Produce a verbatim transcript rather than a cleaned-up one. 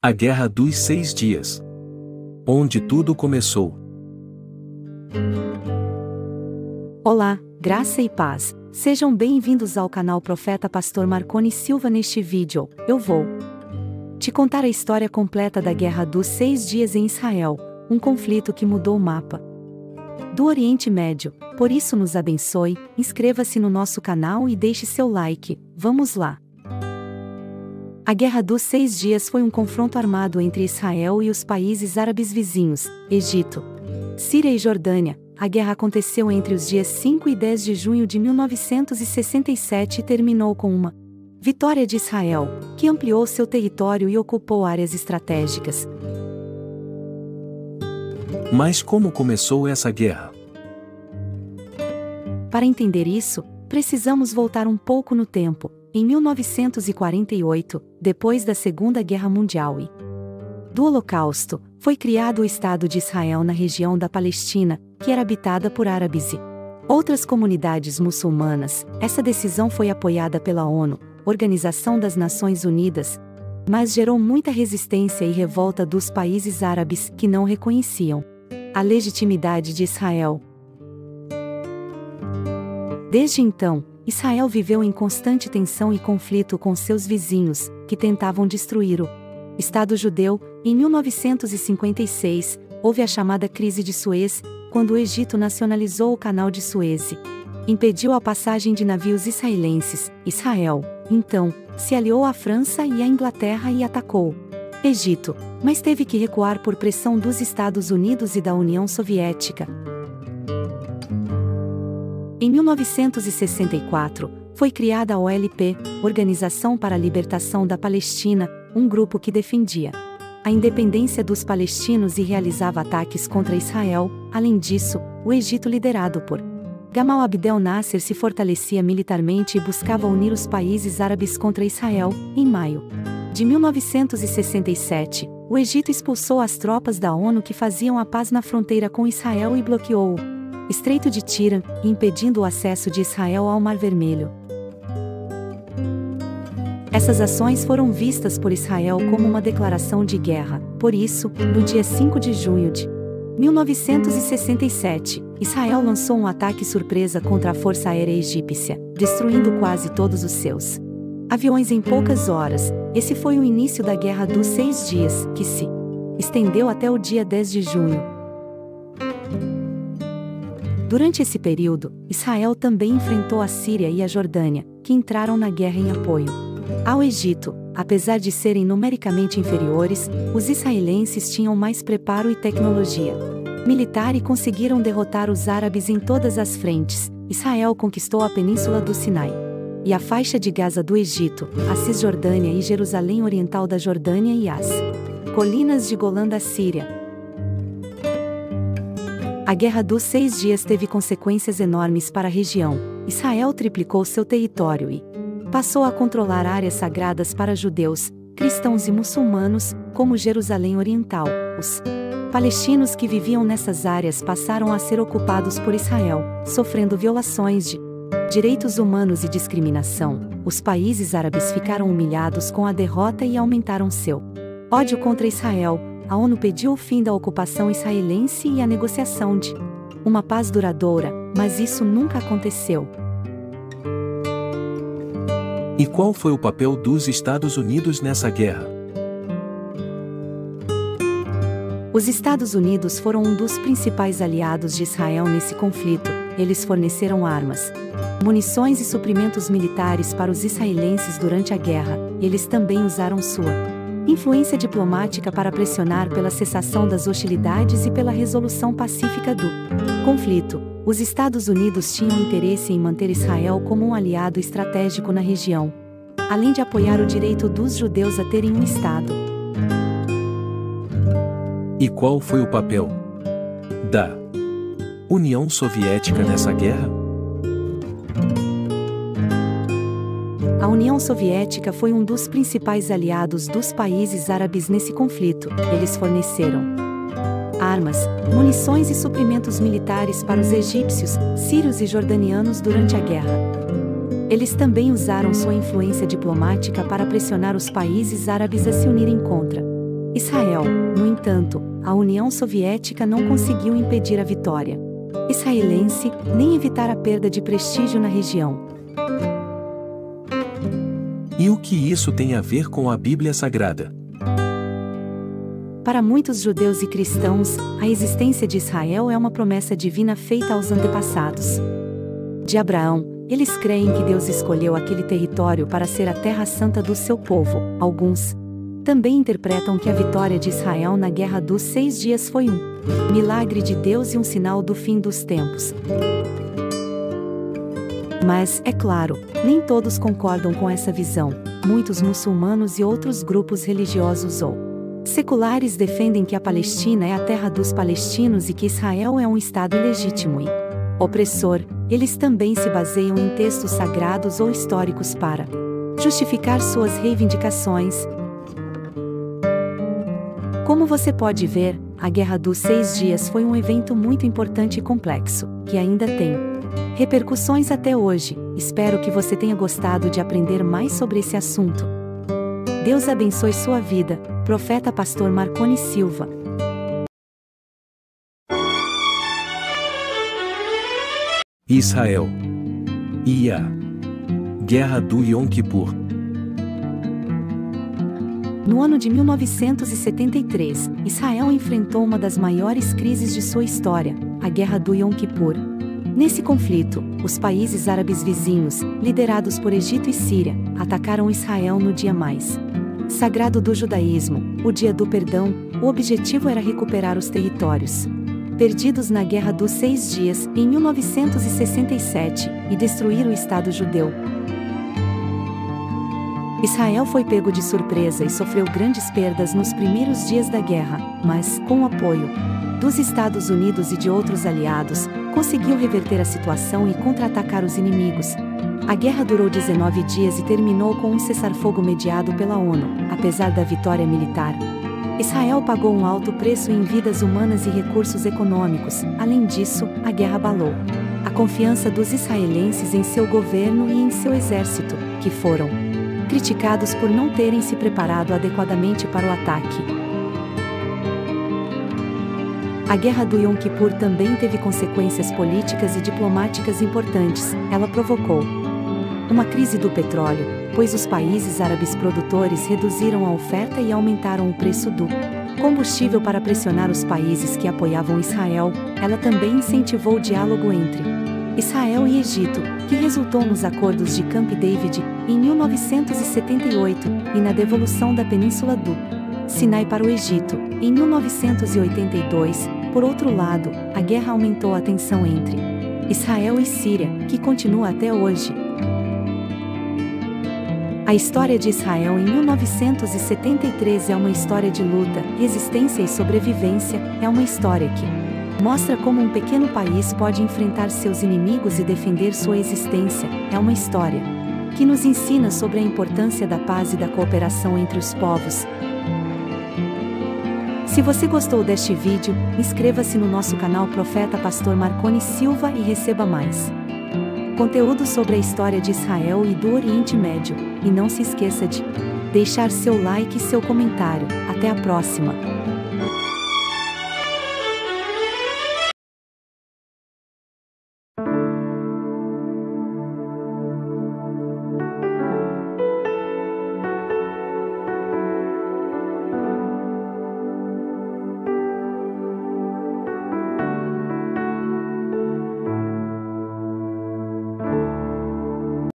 A Guerra dos Seis Dias. Onde tudo começou. Olá, graça e paz. Sejam bem-vindos ao canal Profeta Pastor Marconi Silva. Neste vídeo, eu vou te contar a história completa da Guerra dos Seis Dias em Israel, um conflito que mudou o mapa do Oriente Médio. Por isso nos abençoe, inscreva-se no nosso canal e deixe seu like. Vamos lá! A Guerra dos Seis Dias foi um confronto armado entre Israel e os países árabes vizinhos, Egito, Síria e Jordânia. A guerra aconteceu entre os dias cinco e dez de junho de mil novecentos e sessenta e sete e terminou com uma vitória de Israel, que ampliou seu território e ocupou áreas estratégicas. Mas como começou essa guerra? Para entender isso, precisamos voltar um pouco no tempo. Em mil novecentos e quarenta e oito, depois da Segunda Guerra Mundial e do Holocausto, foi criado o Estado de Israel na região da Palestina, que era habitada por árabes e outras comunidades muçulmanas. Essa decisão foi apoiada pela ONU, Organização das Nações Unidas, mas gerou muita resistência e revolta dos países árabes que não reconheciam a legitimidade de Israel. Desde então, Israel viveu em constante tensão e conflito com seus vizinhos, que tentavam destruir o Estado judeu. Em mil novecentos e cinquenta e seis, houve a chamada Crise de Suez, quando o Egito nacionalizou o Canal de Suez e impediu a passagem de navios israelenses. Israel, então, se aliou à França e à Inglaterra e atacou o Egito, mas teve que recuar por pressão dos Estados Unidos e da União Soviética. Em mil novecentos e sessenta e quatro, foi criada a O L P, Organização para a Libertação da Palestina, um grupo que defendia a independência dos palestinos e realizava ataques contra Israel. Além disso, o Egito, liderado por Gamal Abdel Nasser, se fortalecia militarmente e buscava unir os países árabes contra Israel. Em maio de mil novecentos e sessenta e sete, o Egito expulsou as tropas da ONU que faziam a paz na fronteira com Israel e bloqueou o Estreito de Tirã, impedindo o acesso de Israel ao Mar Vermelho. Essas ações foram vistas por Israel como uma declaração de guerra. Por isso, no dia cinco de junho de mil novecentos e sessenta e sete, Israel lançou um ataque surpresa contra a Força Aérea Egípcia, destruindo quase todos os seus aviões em poucas horas. Esse foi o início da Guerra dos Seis Dias, que se estendeu até o dia dez de junho. Durante esse período, Israel também enfrentou a Síria e a Jordânia, que entraram na guerra em apoio ao Egito. Apesar de serem numericamente inferiores, os israelenses tinham mais preparo e tecnologia militar e conseguiram derrotar os árabes em todas as frentes. Israel conquistou a Península do Sinai e a faixa de Gaza do Egito, a Cisjordânia e Jerusalém Oriental da Jordânia e as colinas de Golã da Síria. A Guerra dos Seis Dias teve consequências enormes para a região. Israel triplicou seu território e passou a controlar áreas sagradas para judeus, cristãos e muçulmanos, como Jerusalém Oriental. Os palestinos que viviam nessas áreas passaram a ser ocupados por Israel, sofrendo violações de direitos humanos e discriminação. Os países árabes ficaram humilhados com a derrota e aumentaram seu ódio contra Israel. A ONU pediu o fim da ocupação israelense e a negociação de uma paz duradoura, mas isso nunca aconteceu. E qual foi o papel dos Estados Unidos nessa guerra? Os Estados Unidos foram um dos principais aliados de Israel nesse conflito. Eles forneceram armas, munições e suprimentos militares para os israelenses durante a guerra. Eles também usaram sua influência diplomática para pressionar pela cessação das hostilidades e pela resolução pacífica do conflito. Os Estados Unidos tinham interesse em manter Israel como um aliado estratégico na região, além de apoiar o direito dos judeus a terem um Estado. E qual foi o papel da União Soviética nessa guerra? A União Soviética foi um dos principais aliados dos países árabes nesse conflito. Eles forneceram armas, munições e suprimentos militares para os egípcios, sírios e jordanianos durante a guerra. Eles também usaram sua influência diplomática para pressionar os países árabes a se unirem contra Israel, no entanto, a União Soviética não conseguiu impedir a vitória israelense, nem evitar a perda de prestígio na região. E o que isso tem a ver com a Bíblia Sagrada? Para muitos judeus e cristãos, a existência de Israel é uma promessa divina feita aos antepassados de Abraão. Eles creem que Deus escolheu aquele território para ser a terra santa do seu povo. Alguns também interpretam que a vitória de Israel na Guerra dos Seis Dias foi um milagre de Deus e um sinal do fim dos tempos. Mas, é claro, nem todos concordam com essa visão. Muitos muçulmanos e outros grupos religiosos ou seculares defendem que a Palestina é a terra dos palestinos e que Israel é um estado ilegítimo e opressor. Eles também se baseiam em textos sagrados ou históricos para justificar suas reivindicações. Como você pode ver, a Guerra dos Seis Dias foi um evento muito importante e complexo, que ainda tem repercussões até hoje. Espero que você tenha gostado de aprender mais sobre esse assunto. Deus abençoe sua vida, Profeta Pastor Marconi Silva. Israel e a Guerra do Yom Kippur. No ano de mil novecentos e setenta e três, Israel enfrentou uma das maiores crises de sua história, a Guerra do Yom Kippur. Nesse conflito, os países árabes vizinhos, liderados por Egito e Síria, atacaram Israel no dia mais sagrado do judaísmo, o Dia do Perdão. O objetivo era recuperar os territórios perdidos na Guerra dos Seis Dias, em mil novecentos e sessenta e sete, e destruir o Estado judeu. Israel foi pego de surpresa e sofreu grandes perdas nos primeiros dias da guerra, mas, com o apoio dos Estados Unidos e de outros aliados, conseguiu reverter a situação e contra-atacar os inimigos. A guerra durou dezenove dias e terminou com um cessar-fogo mediado pela ONU. Apesar da vitória militar, Israel pagou um alto preço em vidas humanas e recursos econômicos. Além disso, a guerra abalou a confiança dos israelenses em seu governo e em seu exército, que foram criticados por não terem se preparado adequadamente para o ataque. A Guerra do Yom Kippur também teve consequências políticas e diplomáticas importantes. Ela provocou uma crise do petróleo, pois os países árabes produtores reduziram a oferta e aumentaram o preço do combustível para pressionar os países que apoiavam Israel. Ela também incentivou o diálogo entre Israel e Egito, que resultou nos acordos de Camp David, em mil novecentos e setenta e oito, e na devolução da Península do Sinai para o Egito, em mil novecentos e oitenta e dois. Por outro lado, a guerra aumentou a tensão entre Israel e Síria, que continua até hoje. A história de Israel em mil novecentos e setenta e três é uma história de luta, resistência e sobrevivência. É uma história que mostra como um pequeno país pode enfrentar seus inimigos e defender sua existência. É uma história que nos ensina sobre a importância da paz e da cooperação entre os povos. Se você gostou deste vídeo, inscreva-se no nosso canal Profeta Pastor Marconi Silva e receba mais conteúdo sobre a história de Israel e do Oriente Médio. E não se esqueça de deixar seu like e seu comentário. Até a próxima!